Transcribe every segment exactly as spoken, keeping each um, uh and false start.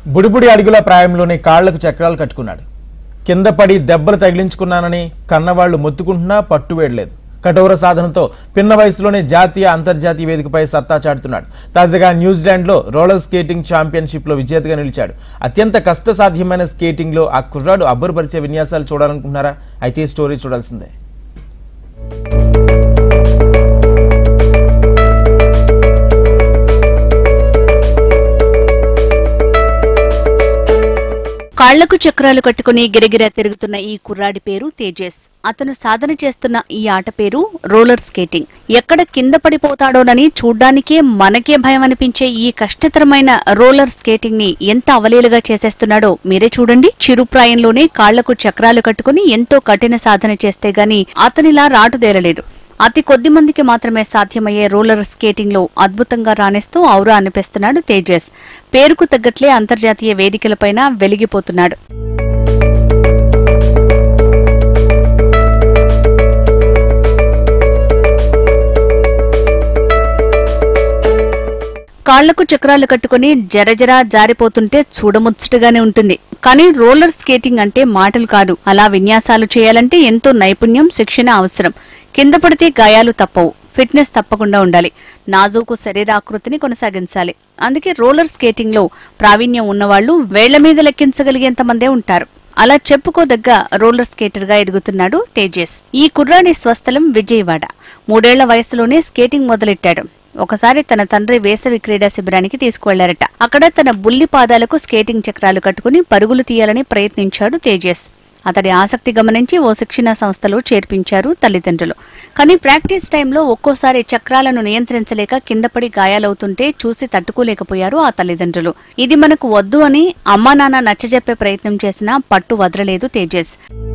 బుడిబుడి అడుగుల ప్రాయంలోనే కాళ్లకు చక్రాలు కట్టుకున్నాడు. కింద పడి దెబ్బలు తగిలించుకున్నానని కన్నవాళ్లు మొత్తుకుంటున్నా పట్టువేడలేదు. కఠోర సాధనతో పిన్న వయసులోనే జాతీయ అంతర్జాతీయ వేదికపై సత్తా చాటుతున్నాడు. తాజాగా న్యూజిలాండ్లో రోలర్ స్కేటింగ్ ఛాంపియన్షిప్లో విజేతగా నిలిచాడు. అత్యంత కష్టసాధ్యమైన స్కేటింగ్లో ఆ కుర్రాడు అబ్బురపరిచే విన్యాసాలు చూడాలనుకుంటున్నారా? అయితే స్టోరీ చూడాల్సిందే. కాళ్లకు చక్రాలు కట్టుకుని గిరగిరా తిరుగుతున్న ఈ కుర్రాడి పేరు తేజస్. అతను సాధన చేస్తున్న ఈ ఆట పేరు రోలర్ స్కేటింగ్. ఎక్కడ కింద పడిపోతాడోనని చూడ్డానికే మనకే భయం అనిపించే ఈ కష్టతరమైన రోలర్ స్కేటింగ్ ని ఎంత అవలీలుగా చేసేస్తున్నాడో మీరే చూడండి. చిరుప్రాయంలోనే కాళ్లకు చక్రాలు కట్టుకుని ఎంతో కఠిన సాధన చేస్తే గాని అతనిలా రాటుదేలలేదు. అతి కొద్ది మందికి మాత్రమే సాధ్యమయ్యే రోలర్ స్కేటింగ్ లో అద్భుతంగా రాణిస్తూ ఔరా అనిపిస్తున్నాడు తేజస్. పేరుకు తగ్గట్లే అంతర్జాతీయ వేదికలపైన వెలిగిపోతున్నాడు. కాళ్లకు చక్రాలు కట్టుకుని జరజరా జారిపోతుంటే చూడముచ్చటగానే ఉంటుంది. కానీ రోలర్ స్కేటింగ్ అంటే మాటలు కాదు. అలా విన్యాసాలు చేయాలంటే ఎంతో నైపుణ్యం, శిక్షణ అవసరం. కింద పడితే గాయాలు తప్పవు. ఫిట్నెస్ తప్పకుండా ఉండాలి. నాజూకు శరీరాకృతిని కొనసాగించాలి. అందుకే రోలర్ స్కేటింగ్ లో ప్రావీణ్యం ఉన్నవాళ్లు వేళ్ల మీద లెక్కించగలిగేంత మందే ఉంటారు. అలా చెప్పుకోదగ్గ రోలర్ స్కేటర్ గా ఎదుగుతున్నాడు తేజస్. ఈ కుర్రాడి స్వస్థలం విజయవాడ. మూడేళ్ల వయసులోనే స్కేటింగ్ మొదలెట్టాడు. ఒకసారి తన తండ్రి వేసవి క్రీడా శిబిరానికి తీసుకువెళ్లారట. అక్కడ తన బుల్లి పాదాలకు స్కేటింగ్ చక్రాలు కట్టుకుని పరుగులు తీయాలని ప్రయత్నించాడు తేజస్. అతడి ఆసక్తి గమనించి ఓ శిక్షణా సంస్థలో చేర్పించారు తల్లిదండ్రులు. కానీ ప్రాక్టీస్ టైంలో ఒక్కోసారి చక్రాలను నియంత్రించలేక కిందపడి గాయాలవుతుంటే చూసి తట్టుకోలేకపోయారు ఆ తల్లిదండ్రులు. ఇది మనకు వద్దు అని అమ్మా నాన్న నచ్చజెప్పే ప్రయత్నం చేసినా పట్టు వదలలేదు తేజస్.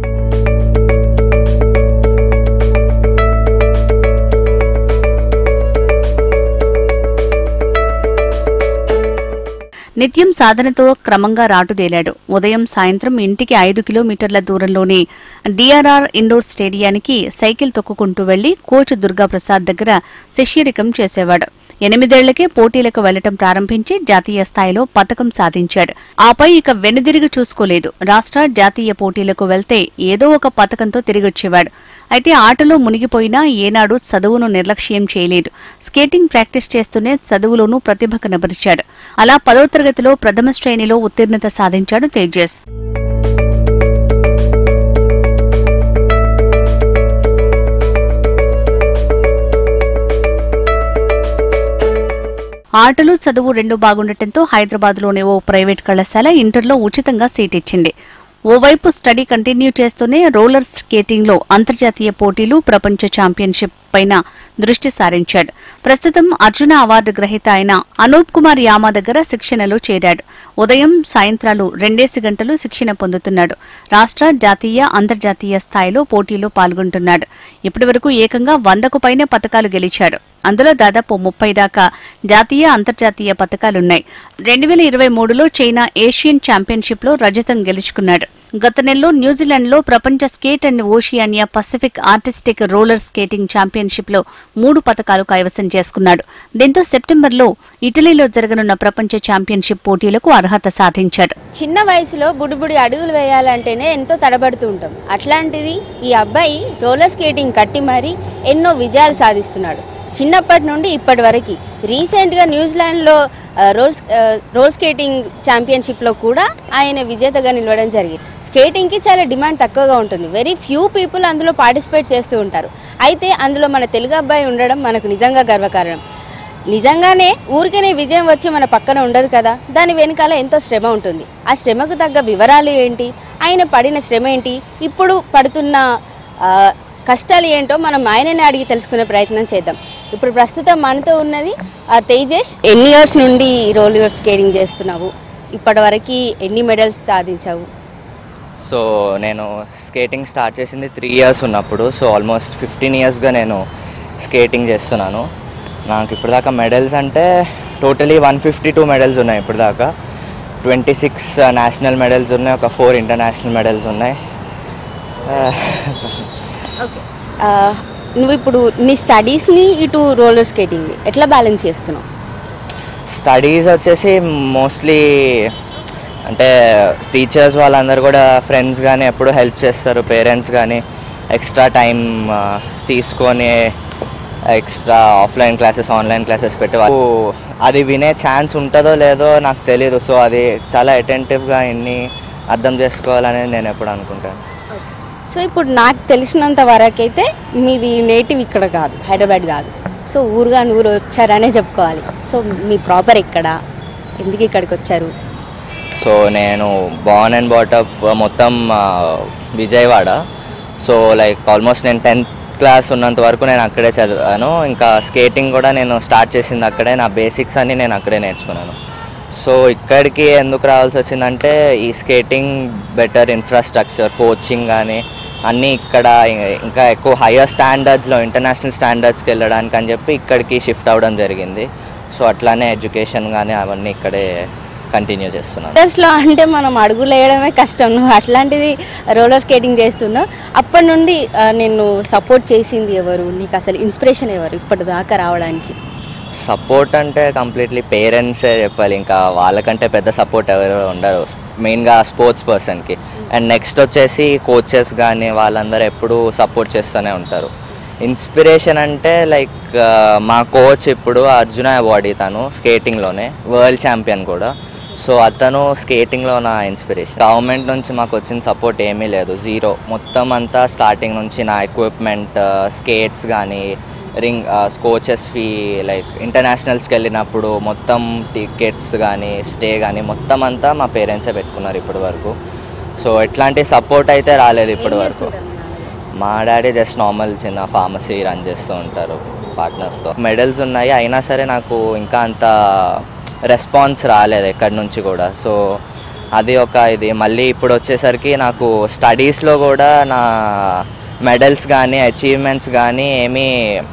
నిత్యం సాధనతో క్రమంగా రాటుదేలాడు. ఉదయం సాయంత్రం ఇంటికి ఐదు కిలోమీటర్ల దూరంలోని డిఆర్ఆర్ ఇండోర్ స్టేడియానికి సైకిల్ తొక్కుకుంటూ వెళ్లి కోచ్ దుర్గాప్రసాద్ దగ్గర శిష్యరికం చేసేవాడు. ఎనిమిదేళ్లకే పోటీలకు వెళ్లటం ప్రారంభించి జాతీయ స్థాయిలో పతకం సాధించాడు. ఆపై ఇక వెనుదిరిగి చూసుకోలేదు. రాష్ట్ర జాతీయ పోటీలకు వెళ్తే ఏదో ఒక పతకంతో తిరిగొచ్చేవాడు. అయితే ఆటలో మునిగిపోయినా ఏనాడు చదువును నిర్లక్ష్యం చేయలేదు. స్కేటింగ్ ప్రాక్టీస్ చేస్తూనే చదువులోనూ ప్రతిభ కనబరిచాడు. అలా పదో తరగతిలో ప్రథమ శ్రేణిలో ఉత్తీర్ణత సాధించాడు తేజస్. ఆటలు చదువు రెండు బాగుండటంతో హైదరాబాద్లోని ఓ ప్రైవేట్ కళాశాల ఇంటర్లో ఉచితంగా సీట్ ఇచ్చింది. ఓవైపు స్టడీ కంటిన్యూ చేస్తూనే రోలర్ స్కేటింగ్ లో అంతర్జాతీయ పోటీలు, ప్రపంచ ఛాంపియన్షిప్ పైన దృష్టి సారించాడు. ప్రస్తుతం అర్జున అవార్డు గ్రహీత అయిన అనూప్ కుమార్ యామా దగ్గర శిక్షణలో చేరాడు. ఉదయం సాయంత్రాలు రెండేసి గంటలు శిక్షణ పొందుతున్నాడు. రాష్ట్ర, జాతీయ, అంతర్జాతీయ స్థాయిలో పోటీలో పాల్గొంటున్నాడు. ఇప్పటి వరకు ఏకంగా వందకు పైన పతకాలు గెలిచాడు. అందులో దాదాపు ముప్పై దాకా జాతీయ, అంతర్జాతీయ పతకాలున్నాయి. రెండు వేల ఇరవై మూడులో చైనా ఏషియన్ ఛాంపియన్షిప్ లో రజతం గెలుచుకున్నాడు. గత నెలలో న్యూజిలాండ్లో ప్రపంచ skate and Oceania Pacific artistic roller skating championship లో మూడు పతకాలు కైవసం చేసుకున్నాడు. దీంతో సెప్టెంబర్లో ఇటలీలో జరగనున్న ప్రపంచ ఛాంపియన్షిప్ పోటీలకు అర్హత సాధించాడు. చిన్న వయసులో బుడిబుడి అడుగులు వేయాలంటేనే ఎంతో తడబడుతూ ఉంటాం. అట్లాంటిది ఈ అబ్బాయి రోలర్ స్కేటింగ్ కట్టి మరీ ఎన్నో విజయాలు సాధిస్తున్నాడు. చిన్నప్పటి నుండి ఇప్పటి వరకు రీసెంట్గా న్యూజిలాండ్లో రోల్ రోల్ స్కేటింగ్ ఛాంపియన్షిప్లో కూడా ఆయన విజేతగా నిలవడం జరిగింది. స్కేటింగ్కి చాలా డిమాండ్ తక్కువగా ఉంటుంది. వెరీ ఫ్యూ పీపుల్ అందులో పార్టిసిపేట్ చేస్తూ ఉంటారు. అయితే అందులో మన తెలుగు అబ్బాయి ఉండడం మనకు నిజంగా గర్వకారణం. నిజంగానే ఊరికనే విజయం వచ్చి మన పక్కన ఉండదు కదా, దాని వెనకాల ఎంతో శ్రమ ఉంటుంది. ఆ శ్రమకు తగ్గ వివరాలు ఏంటి, ఆయన పడిన శ్రమ ఏంటి, ఇప్పుడు పడుతున్న కష్టాలు ఏంటో మనం ఆయనని అడిగి తెలుసుకునే ప్రయత్నం చేద్దాం. ఇప్పుడు ప్రస్తుతం మనతో ఉన్నది తేజస్. ఎన్ని ఇయర్స్ నుండి రోలర్ స్కేటింగ్ చేస్తున్నావు? ఇప్పటి వరకు ఎన్ని మెడల్స్ సాధించావు? సో నేను స్కేటింగ్ స్టార్ట్ చేసింది త్రీ ఇయర్స్ ఉన్నప్పుడు. సో ఆల్మోస్ట్ ఫిఫ్టీన్ ఇయర్స్గా నేను స్కేటింగ్ చేస్తున్నాను. నాకు ఇప్పటిదాకా మెడల్స్ అంటే totally one fifty two medals ఉన్నాయి. ఇప్పటిదాకా ట్వంటీ సిక్స్ నేషనల్ మెడల్స్ ఉన్నాయి, ఒక ఫోర్ ఇంటర్నేషనల్ మెడల్స్ ఉన్నాయి. ఓకే, నువ్వు ఇప్పుడు నీ స్టడీస్ని ఇటు రోలర్ స్కేటింగ్ని ఎట్లా బ్యాలెన్స్ చేస్తున్నావు? స్టడీస్ వచ్చేసి మోస్ట్లీ అంటే టీచర్స్ వాళ్ళందరూ కూడా ఫ్రెండ్స్ కానీ ఎప్పుడు హెల్ప్ చేస్తారు, పేరెంట్స్ కానీ ఎక్స్ట్రా టైం తీసుకొని extra offline classes online classes పెట్టి అది వినే ఛాన్స్ ఉంటుందో లేదో నాకు తెలియదు. సో అది చాలా అటెంటివ్గా ఇన్ని అర్థం చేసుకోవాలనేది నేను ఎప్పుడు అనుకుంటాను. సో ఇప్పుడు నాకు తెలిసినంత వరకు అయితే మీది నేటివ్ ఇక్కడ కాదు, హైదరాబాద్ కాదు. సో ఊరుగా ఊరు వచ్చారనే చెప్పుకోవాలి. సో మీ ప్రాపర్ ఎక్కడ, ఎందుకు ఇక్కడికి వచ్చారు? సో నేను బార్న్ అండ్ బాటప్ మొత్తం విజయవాడ. సో లైక్ ఆల్మోస్ట్ నేను టెన్త్ క్లాస్ ఉన్నంత వరకు నేను అక్కడే చదివాను. ఇంకా స్కేటింగ్ కూడా నేను స్టార్ట్ చేసింది అక్కడే, నా బేసిక్స్ అన్నీ నేను అక్కడే నేర్చుకున్నాను. సో ఇక్కడికి ఎందుకు రావాల్సి వచ్చిందంటే ఈ స్కేటింగ్ బెటర్ ఇన్ఫ్రాస్ట్రక్చర్, కోచింగ్ కానీ అన్నీ ఇక్కడ ఇంకా ఎక్కువ హయ్యర్ స్టాండర్డ్స్లో ఇంటర్నేషనల్ స్టాండర్డ్స్కి వెళ్ళడానికి అని చెప్పి ఇక్కడికి షిఫ్ట్ అవ్వడం జరిగింది. సో అట్లానే ఎడ్యుకేషన్ కానీ అవన్నీ ఇక్కడే కంటిన్యూ చేస్తున్నాను. రోలర్స్లో అంటే మనం అడుగులు వేయడమే కష్టం, నువ్వు అట్లాంటిది రోలర్ స్కేటింగ్ చేస్తున్నావు. అప్పటి నుండి నేను సపోర్ట్ చేసింది ఎవరు, నీకు అసలు ఇన్స్పిరేషన్ ఎవరు ఇప్పటిదాకా రావడానికి? సపోర్ట్ అంటే కంప్లీట్లీ పేరెంట్సే చెప్పాలి, ఇంకా వాళ్ళకంటే పెద్ద సపోర్ట్ ఎవరు ఉండరు మెయిన్గా స్పోర్ట్స్ పర్సన్కి. అండ్ నెక్స్ట్ వచ్చేసి కోచెస్ కానీ వాళ్ళందరూ ఎప్పుడూ సపోర్ట్ చేస్తూనే ఉంటారు. ఇన్స్పిరేషన్ అంటే లైక్ మా కోచ్ ఇప్పుడు అర్జున అవార్డు, తను స్కేటింగ్లోనే వరల్డ్ ఛాంపియన్ కూడా. సో అతను స్కేటింగ్లో నా ఇన్స్పిరేషన్. గవర్నమెంట్ నుంచి మాకు వచ్చిన సపోర్ట్ ఏమీ లేదు, జీరో. మొత్తం అంతా స్టార్టింగ్ నుంచి నా ఎక్విప్మెంట్, స్కేట్స్ కానీ, రింగ్, కోచెస్ ఫీ, లైక్ ఇంటర్నేషనల్స్కి వెళ్ళినప్పుడు మొత్తం టికెట్స్ కానీ స్టే కానీ మొత్తం అంతా మా పేరెంట్సే పెట్టుకున్నారు ఇప్పటి వరకు. సో ఎట్లాంటి సపోర్ట్ అయితే రాలేదు ఇప్పటి వరకు. మా డాడీ జస్ట్ నార్మల్ చిన్న ఫార్మసీ రన్ చేస్తూ ఉంటారు పార్ట్నర్స్తో. మెడల్స్ ఉన్నాయి, అయినా సరే నాకు ఇంకా అంత రెస్పాన్స్ రాలేదు ఎక్కడి నుంచి కూడా. సో అది ఒక ఇది. మళ్ళీ ఇప్పుడు వచ్చేసరికి నాకు స్టడీస్లో కూడా నా మెడల్స్ కానీ అచీవ్మెంట్స్ కానీ ఏమీ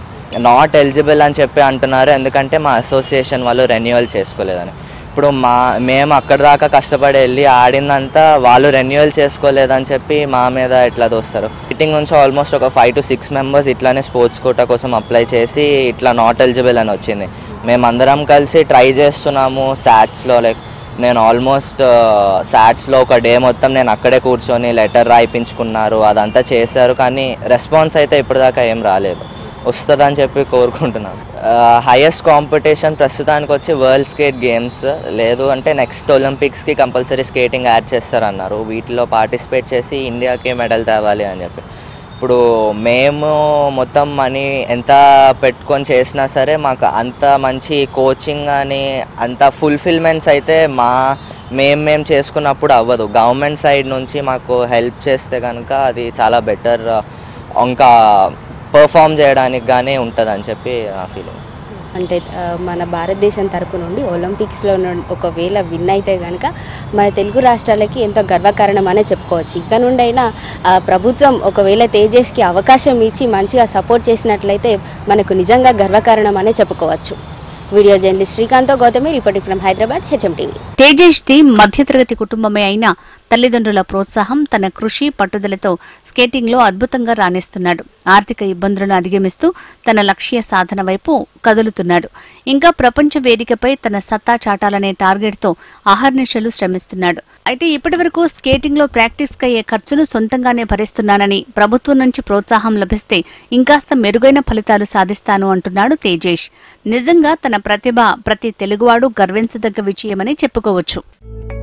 నాట్ ఎలిజిబుల్ అని చెప్పి అంటున్నారు, ఎందుకంటే మా అసోసియేషన్ వాళ్ళు రెన్యువల్ చేసుకోలేదని. ఇప్పుడు మా మేము అక్కడ దాకా కష్టపడి వెళ్ళి ఆడిందంతా వాళ్ళు రెన్యువల్ చేసుకోలేదని చెప్పి మా మీద ఎట్లా దోస్తారు. సిట్టింగ్ నుంచి ఆల్మోస్ట్ ఒక ఫైవ్ టు సిక్స్ మెంబర్స్ ఇట్లానే స్పోర్ట్స్ కోటా కోసం అప్లై చేసి ఇట్లా నాట్ ఎలిజిబుల్ అని వచ్చింది. మేమందరం కలిసి ట్రై చేస్తున్నాము శాట్స్లో. లైక్ నేను ఆల్మోస్ట్ శాట్స్లో ఒక డే మొత్తం నేను అక్కడే కూర్చొని లెటర్ రాయిపించుకున్నారు, అదంతా చేశారు, కానీ రెస్పాన్స్ అయితే ఇప్పటిదాకా ఏం రాలేదు. వస్తుందని చెప్పి కోరుకుంటున్నాను. హైయెస్ట్ కాంపిటీషన్ ప్రస్తుతానికి వచ్చి వరల్డ్ స్కేట్ గేమ్స్, లేదు అంటే నెక్స్ట్ ఒలింపిక్స్కి కంపల్సరీ స్కేటింగ్ యాడ్ చేస్తారన్నారు. వీటిలో పార్టిసిపేట్ చేసి ఇండియాకి మెడల్ తేవాలి అని చెప్పి. ఇప్పుడు మేము మొత్తం మనీ ఎంత పెట్టుకొని చేసినా సరే మాకు అంత మంచి కోచింగ్ కానీ అంత ఫుల్ఫిల్మెంట్స్ అయితే మా మేము మేము చేసుకున్నప్పుడు అవ్వదు. గవర్నమెంట్ సైడ్ నుంచి మాకు హెల్ప్ చేస్తే కనుక అది చాలా బెటర్, ఇంకా పర్ఫామ్ చేయడానికి కానీ ఉంటుందని చెప్పి నా ఫీలింగ్. అంటే మన భారతదేశం తరపు నుండి ఒలింపిక్స్లో ఒకవేళ విన్ అయితే కనుక మన తెలుగు రాష్ట్రాలకి ఎంతో గర్వకారణం అనే చెప్పుకోవచ్చు. ఇక నుండి అయినా ప్రభుత్వం ఒకవేళ తేజస్కి అవకాశం ఇచ్చి మంచిగా సపోర్ట్ చేసినట్లయితే మనకు నిజంగా గర్వకారణం అనే చెప్పుకోవచ్చు. Video journalist Srikanth Gautami, reporting from Hyderabad, HM TV. Tejas ది మధ్యతరగతి కుటుంబమే అయినా తల్లిదండ్రుల ప్రోత్సాహం, తన కృషి పట్టుదలతో స్కేటింగ్ లో అద్భుతంగా రాణిస్తున్నాడు. ఆర్థిక ఇబ్బందులను అధిగమిస్తూ తన లక్ష్య సాధన వైపు కదులుతున్నాడు. ఇంకా ప్రపంచ వేదికపై తన సత్తా చాటాలనే టార్గెట్ తో అహర్నిశలు శ్రమిస్తున్నాడు. అయితే ఇప్పటి వరకు స్కేటింగ్ లో ప్రాక్టీస్ కయ్యే ఖర్చును సొంతంగానే భరిస్తున్నానని, ప్రభుత్వం నుంచి ప్రోత్సాహం లభిస్తే ఇంకాస్త మెరుగైన ఫలితాలు సాధిస్తాను అంటున్నాడు తేజస్. నిజంగా తన ప్రతిభ ప్రతి తెలుగువాడు గర్వించదగ్గ విజయమని చెప్పుకోవచ్చు.